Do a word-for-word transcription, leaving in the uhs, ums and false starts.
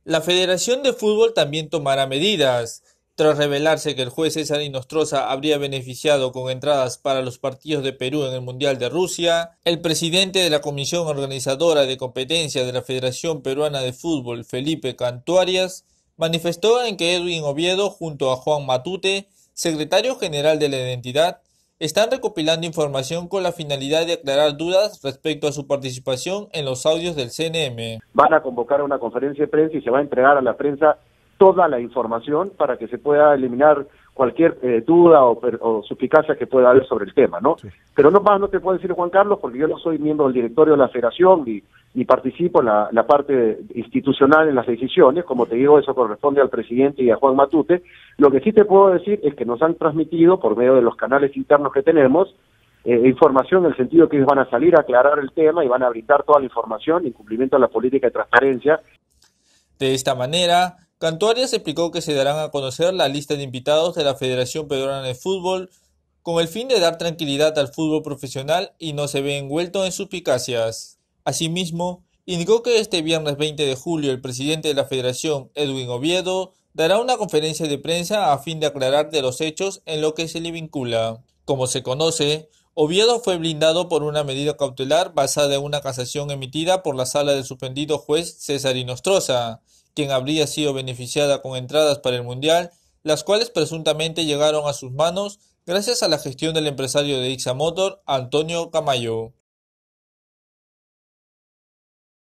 La Federación de Fútbol también tomará medidas. Tras revelarse que el juez César Inostroza habría beneficiado con entradas para los partidos de Perú en el Mundial de Rusia, el presidente de la Comisión Organizadora de Competencia de la Federación Peruana de Fútbol, Felipe Cantuarias, manifestó en que Edwin Oviedo, junto a Juan Matute, secretario general de la entidad, están recopilando información con la finalidad de aclarar dudas respecto a su participación en los audios del C N M. Van a convocar una conferencia de prensa y se va a entregar a la prensa toda la información para que se pueda eliminar cualquier eh, duda o, o suspicacia que pueda haber sobre el tema, ¿no? Sí. Pero no más no te puedo decir, Juan Carlos, porque yo no soy miembro del directorio de la federación ni, ni participo en la, la parte institucional en las decisiones. Como te digo, eso corresponde al presidente y a Juan Matute. Lo que sí te puedo decir es que nos han transmitido por medio de los canales internos que tenemos eh, información en el sentido que ellos van a salir a aclarar el tema y van a brindar toda la información en cumplimiento a la política de transparencia. De esta manera, Cantuarias explicó que se darán a conocer la lista de invitados de la Federación Peruana de Fútbol con el fin de dar tranquilidad al fútbol profesional y no se ve envuelto en suspicacias. Asimismo, indicó que este viernes veinte de julio el presidente de la Federación, Edwin Oviedo, dará una conferencia de prensa a fin de aclarar de los hechos en lo que se le vincula. Como se conoce, Oviedo fue blindado por una medida cautelar basada en una casación emitida por la sala del suspendido juez César Inostroza, quien habría sido beneficiada con entradas para el Mundial, las cuales presuntamente llegaron a sus manos gracias a la gestión del empresario de Ixamotor, Antonio Camayo.